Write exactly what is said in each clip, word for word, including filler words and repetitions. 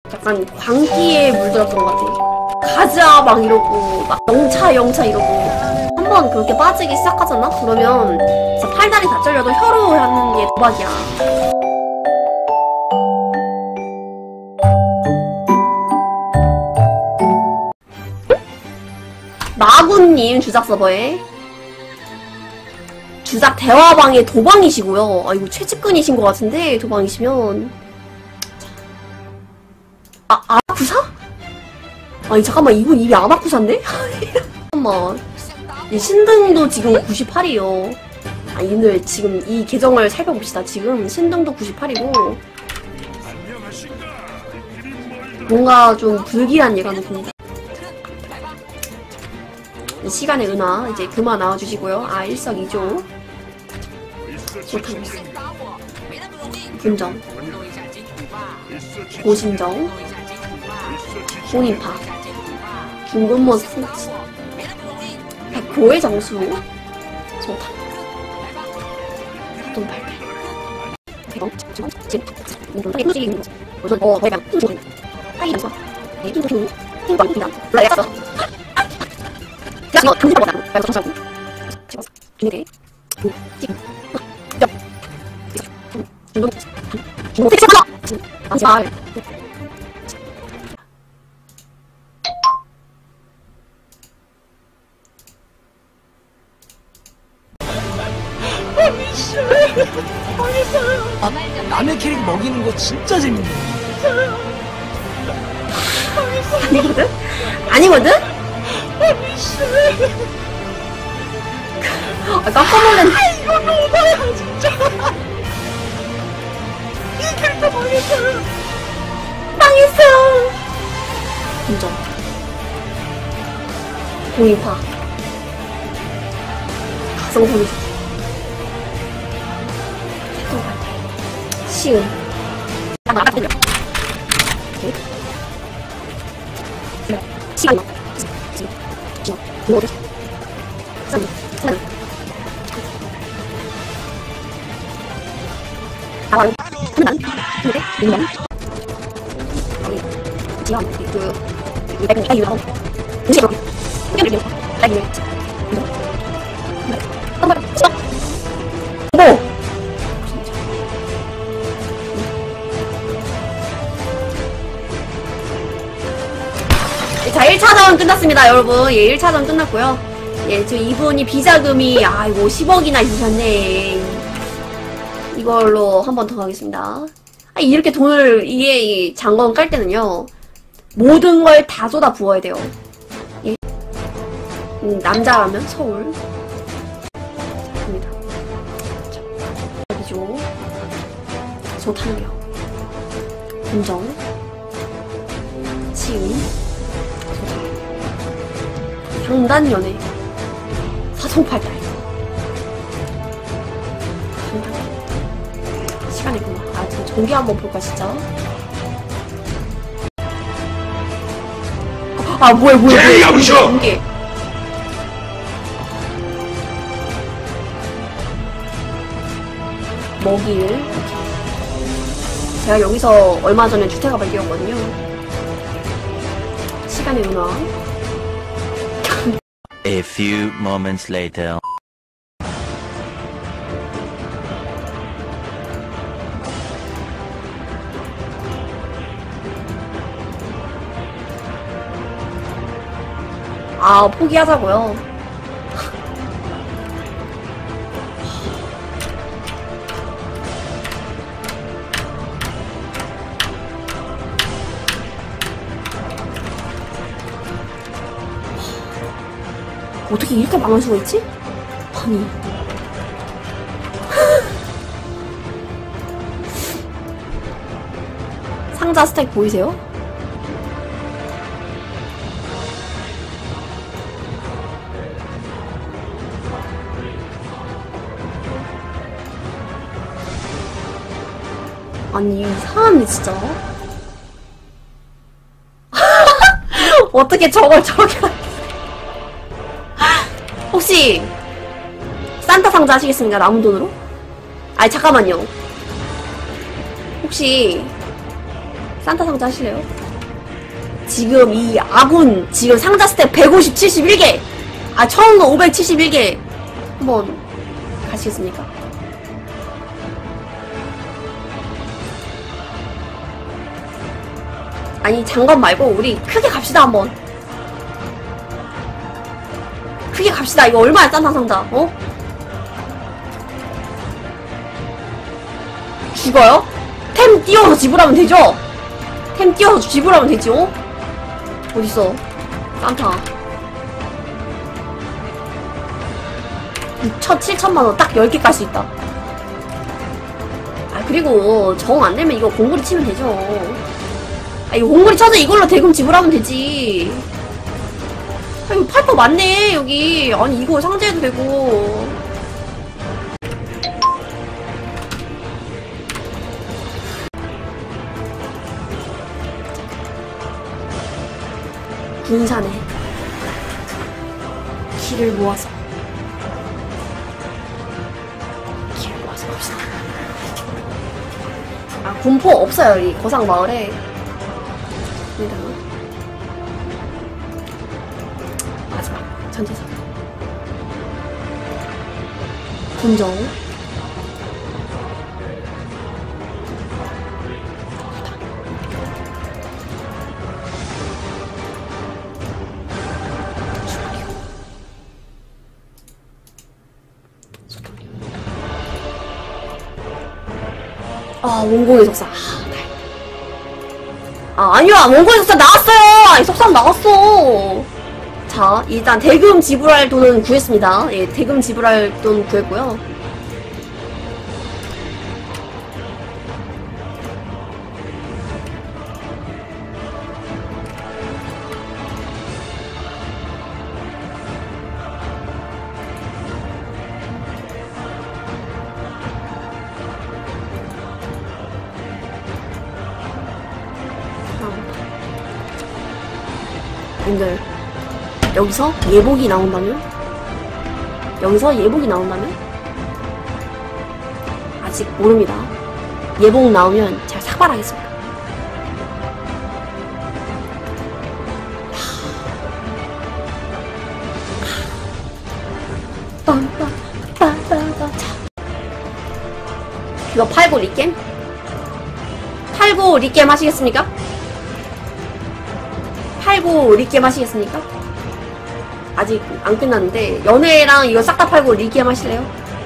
약간 광기에 물들었던 것 같아. 가자 막 이러고 막 영차 영차 이러고 한번 그렇게 빠지기 시작하잖아? 그러면 진짜 팔다리 다 잘려도 혀로 하는 게 도박이야. 마구님 주작 서버에 주작 대화방에 도방이시고요. 아 이거 최측근이신 것 같은데 도방이시면 아 아쿠사? 아니 잠깐만 이거 입이 아마쿠사인데? 잠깐만 이 신등도 지금 구십팔이요. 아 이들 지금 이 계정을 살펴봅시다. 지금 신등도 구십팔이고 뭔가 좀 불길한 예감이 듭니다. 시간의 은화 이제 그만 나와주시고요. 아 일석이조 좋답니다. 분정 고신정 본인파 중근모 스포츠 백호의 정수 좋다. 동팔팔 대박 지금 이거 되게 꾸지 있는 거지. 어 대박 하이 장사 이 핑크 핑크 핑크 핑크 몰라 내가 샀어. 야 이거 금지라고 하잖아. 나 이거 정수하고 찍었어. 중국에 찍 중국 중국 택시 하나 아 제발 아, 남의 캐릭 먹이는 거 진짜 재밌네. 아니거든? 아니거든? 아, 깜짝 놀랐네. 아, 이거 너무해요, 진짜. 이 캐릭터 망했어요. 망했어요. 인정. 공인파. 가성소리. 시은. 시간. 뭐지? 산, 산. 나와요. 한단. 근데, 인간. 여기, 지원, 그, 이 백은 이가 유명하고. 음식 여기. 여기, 여기. 나 이래. 한 번, 스톱! 뭐? 자, 일 차전 끝났습니다, 여러분. 예, 일 차전 끝났고요. 예, 저 이분이 비자금이, 아이고, 십억이나 있으셨네. 이걸로 한 번 더 가겠습니다. 아, 이렇게 돈을, 이게, 장건 깔 때는요, 모든 걸 다 쏟아 부어야 돼요. 예. 음, 남자라면 서울. 갑니다. 자, 여기죠. 소탄경. 분정. 치은. 상단연애 사성팔달 상단 시간이 구나. 아 지금 전개 한번 볼까 진짜. 아 뭐야 뭐야 뭐야 여기서 전개 먹일. 제가 여기서 얼마 전에 주택가 발견했거든요. 시간의 문화. A few moments later. 아, 포기하자고요. 어떻게 이렇게 망할 수가 있지? 아니. 상자 스택 보이세요? 아니, 이 사람이 진짜. 어떻게 저걸 저렇게. 혹시 산타 상자 하시겠습니까? 남은 돈으로? 아니 잠깐만요. 혹시 산타 상자 하실래요? 지금 이 아군 지금 상자 스텝 백오십, 칠십일 개 아 처음으로 오백칠십일 개 한번 가시겠습니까? 아니 장관 말고 우리 크게 갑시다 한번. 크게 갑시다. 이거 얼마야 딴타 상자 어? 죽어요? 템 띄워서 지불하면 되죠? 템 띄워서 지불하면 되죠? 어딨어 딴타 육천, 칠천만원 딱 열 개 깔 수 있다. 아 그리고 정 안되면 이거 공구리 치면 되죠. 아 이거 공구리 쳐서 이걸로 대금 지불하면 되지. 아 이거 팔 거 많네 여기. 아니 이거 상자해도 되고. 군산에 길을 모아서 길을 모아서 갑시다. 아 군포 없어요 이 거상 마을에. 마지막 전재산 군정 아 원공의 속사. 아 아니야 원공의 속사 나왔어요. 아니 속상 나왔어. 자 일단 대금 지불할 돈은 구했습니다. 예 대금 지불할 돈 구했고요. 분들 여기서 예복이 나온다면? 여기서 예복이 나온다면? 아직 모릅니다. 예복 나오면 제가 삭발하겠습니다. 이거 팔고 리겜? 팔고 리겜 하시겠습니까? 팔고 리겜 하시겠습니까? 아직 안 끝났는데 연애랑 이거 싹 다 팔고 리겜 하실래요?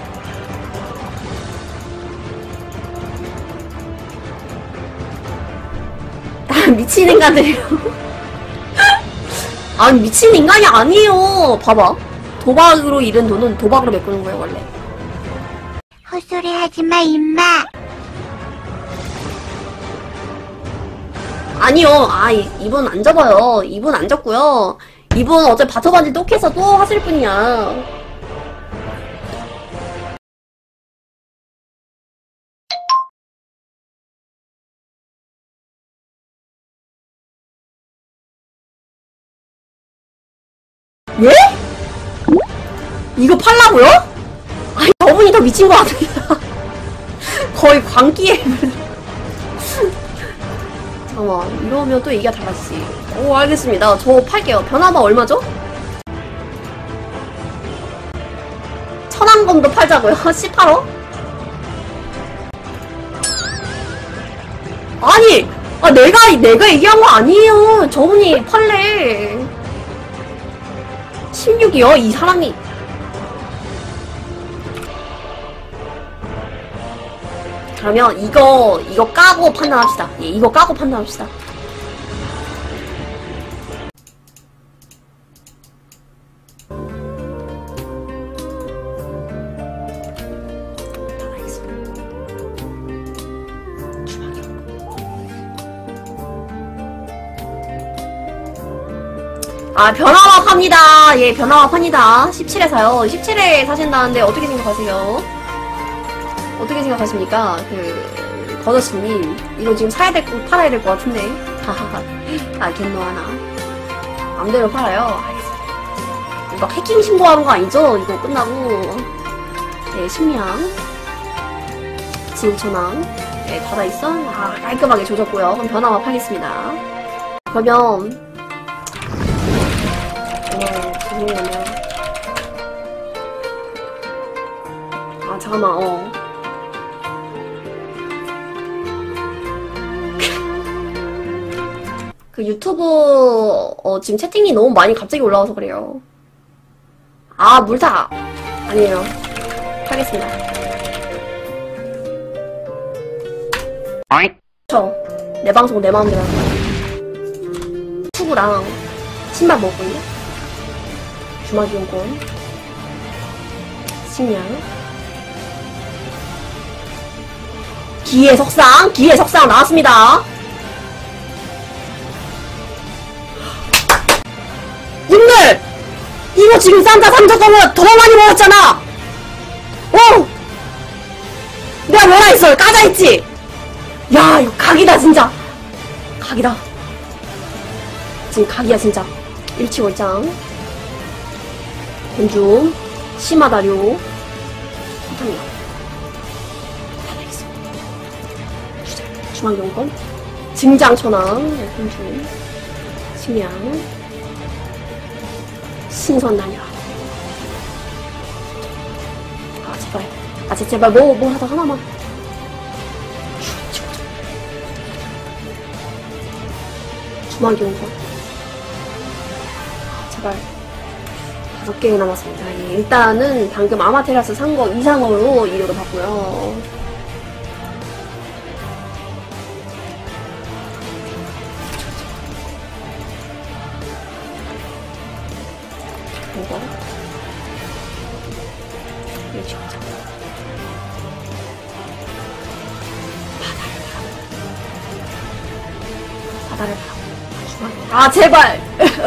미친 인간들이요. 아니 미친 인간이 아니에요. 봐봐 도박으로 잃은 돈은 도박으로 메꾸는 거예요 원래. 헛소리 하지마 임마. 아니요. 아 이, 이분 안 접어요. 이분 안 접고요. 이분 어제 바터반지 똑해서 또 하실 분이야. 예? 이거 팔라고요? 아니 저분이 더 미친 것 같아요. 거의 광기에 잠깐만 이러면 또 얘기가 달라지지. 오 알겠습니다. 저 팔게요. 변화마 얼마죠? 천왕검도 팔자고요. 십팔 억? 아니 아 내가 내가 얘기한 거 아니에요. 저분이 팔래. 십육이요? 이 사람이 그러면 이거 이거 까고 판단합시다. 예, 이거 까고 판단합시다. 아 변화와 팝니다. 예 변화와 팝니다. 십칠에 사요. 십칠에 사신다는데 어떻게 생각하세요? 어떻게 생각하십니까? 그 버저씨님 이거 지금 사야 될 거 팔아야 될 것 같은데. 하하하. 아 겟노 하나 맘대로 팔아요. 알겠습니다. 이거 해킹 신고하는 거 아니죠? 이거 끝나고 네 식량 지우천왕 네 받아있어. 아 깔끔하게 조졌고요. 그럼 변화와 파겠습니다. 그러면 어 잠시만요. 아 잠깐만. 어 그 유튜브 어 지금 채팅이 너무 많이 갑자기 올라와서 그래요. 아 물타 아니에요. 하겠습니다. 그쵸. 내 방송 내 마음대로 하는 거야. 투구랑 신발 먹고요. 주막이용권 식량 기의 석상 기의 석상 나왔습니다. 님들! 이거 지금 산타 삼적 거보다 더 많이 먹었잖아! 어! 내가 뭐라 했어? 까자 했지? 야, 이거 각이다, 진짜! 각이다. 지금 각이야, 진짜. 일치월장. 곤중. 심하다료. 사탕이야. 다 되겠습니다. 주자. 중앙용권. 증장천왕. 곤중. 식량. 신선날려. 아 제발. 아 제발 뭐 뭐 하다 하나만. 주막용권. 아 제발. 다섯 개 남았습니다. 예, 일단은 방금 아마테라스 산 거 이상으로 이력을 봤고요. 이거 일치월장 바다를 바다를 바라보고 주막이 아 제발.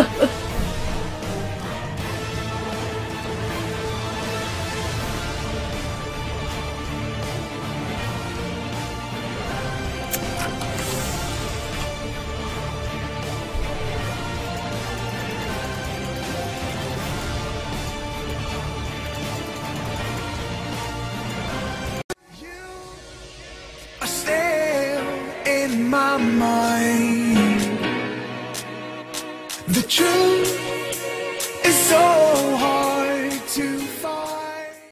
In my mind, the truth is so